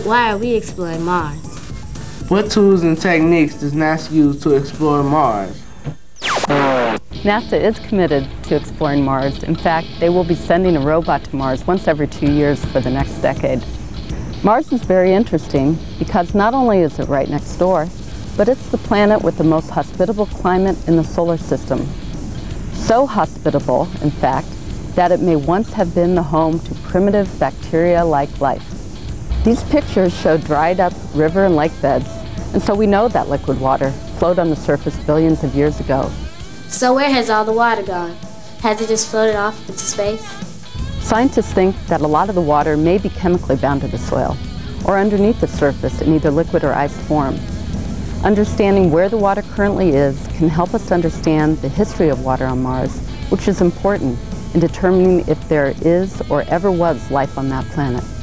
Why are we exploring Mars? What tools and techniques does NASA use to explore Mars? NASA is committed to exploring Mars. In fact, they will be sending a robot to Mars once every 2 years for the next decade. Mars is very interesting because not only is it right next door, but it's the planet with the most hospitable climate in the solar system. So hospitable, in fact, that it may once have been the home to primitive bacteria-like life. These pictures show dried up river and lake beds, and so we know that liquid water flowed on the surface billions of years ago. So where has all the water gone? Has it just floated off into space? Scientists think that a lot of the water may be chemically bound to the soil, or underneath the surface in either liquid or ice form. Understanding where the water currently is can help us understand the history of water on Mars, which is important in determining if there is or ever was life on that planet.